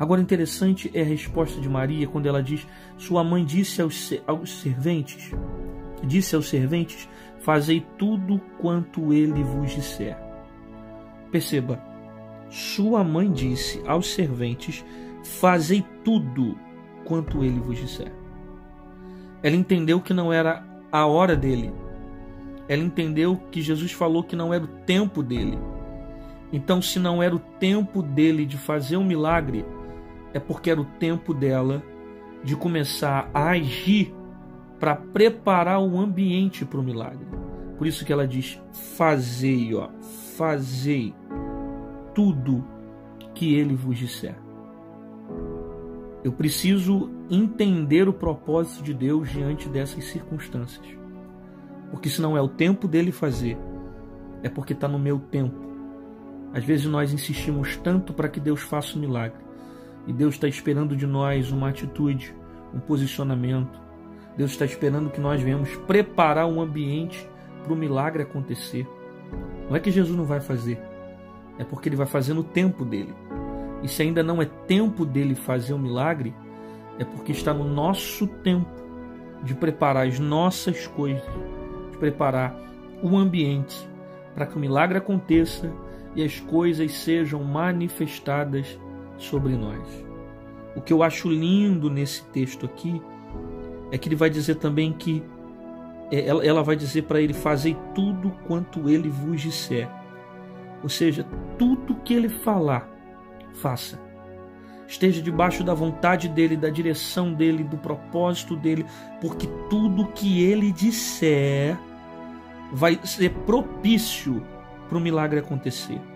Agora, interessante é a resposta de Maria quando ela diz: sua mãe disse aos serventes, fazei tudo quanto ele vos disser. Perceba, sua mãe disse aos serventes, fazei tudo quanto ele vos disser. Ela entendeu que não era a hora dele. Ela entendeu que Jesus falou que não era o tempo dele. Então, se não era o tempo dele de fazer um milagre, é porque era o tempo dela de começar a agir para preparar o ambiente para o milagre. Por isso que ela diz: fazei tudo que ele vos disser. Eu preciso entender o propósito de Deus diante dessas circunstâncias. Porque se não é o tempo dele fazer, é porque está no meu tempo. Às vezes nós insistimos tanto para que Deus faça um milagre. E Deus está esperando de nós uma atitude, um posicionamento. Deus está esperando que nós venhamos preparar um ambiente para o milagre acontecer. Não é que Jesus não vai fazer, é porque Ele vai fazer no tempo dele. E se ainda não é tempo dele fazer o milagre, é porque está no nosso tempo de preparar as nossas coisas, de preparar o ambiente para que o milagre aconteça e as coisas sejam manifestadas sobre nós. O que eu acho lindo nesse texto aqui é que ele vai dizer também que ela vai dizer para ele: fazei tudo quanto ele vos disser. Ou seja, tudo que ele falar, faça. Esteja debaixo da vontade dele, da direção dele, do propósito dele, porque tudo que ele disser vai ser propício para o milagre acontecer.